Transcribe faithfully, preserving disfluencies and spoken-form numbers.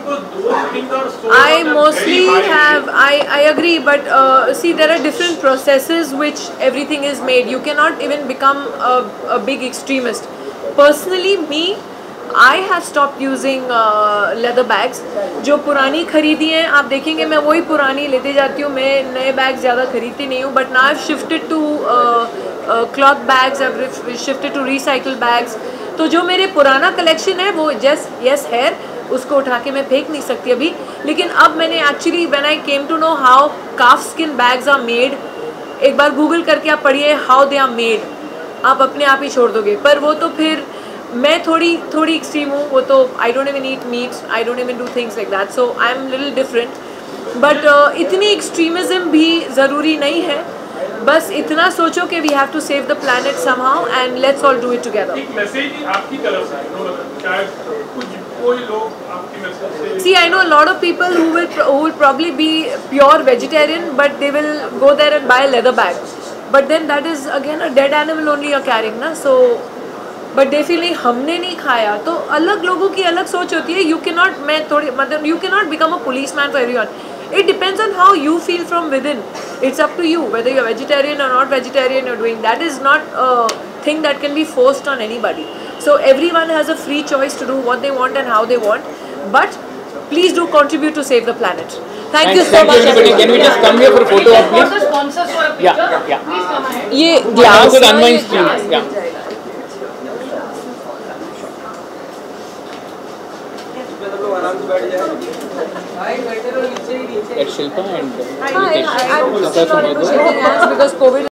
I mostly have, I, I agree, but uh, see, there are different processes which everything is made. You cannot even become a, a big extremist. Personally, me, I have stopped using uh, leather bags. जो पुरानी खरीदी हैं आप देखेंगे मैं वही पुरानी लेते जाती हूँ, मैं नए बैग ज़्यादा खरीदती नहीं हूँ. But now I've shifted to uh, uh, cloth bags, I've shifted to recycled bags. तो जो मेरे पुराना कलेक्शन है वो जस्ट यस है, उसको उठा के मैं फेंक नहीं सकती अभी. लेकिन अब मैंने actually when I came to know how calf skin bags are made, एक बार गूगल करके आप पढ़िए हाउ दे आर मेड, आप अपने आप ही छोड़ दोगे. पर वो तो फिर मैं थोड़ी थोड़ी एक्सट्रीम हूँ, वो तो I don't even eat meat, I don't even do things like that, so I am little different. But इतनी एक्सट्रीमिज्म भी ज़रूरी नहीं है. बस इतना सोचो कि we have to save the planet somehow and let's all do it together. एक मैसेज आपकी तरफ से, शायद कुछ कोई लोग आपकी मैसेज से See, I know a lot of people who will who will probably be pure vegetarian, but they will go there and buy a leather bag. But then that is again a dead animal only you're carrying, na? So, but they feel नहीं हमने नहीं खाया. तो अलग लोगों की अलग सोच होती है. You cannot, मैं थोड़ी मतलब you cannot become a policeman for everyone. It depends on how you feel from within. It's up to you whether you're vegetarian or not vegetarian. You're doing that is not a thing that can be forced on anybody. So everyone has a free choice to do what they want and how they want. But please do contribute to save the planet. Thank Thanks, you so thank much. you everybody. Can we just come here for a photo op, For the please? sponsors for a picture, Yeah, yeah. please come ahead. ये Now glass could unwind screen. Yeah. At Shilpa and हाँ, I- I'm still not able to shake hands because COVID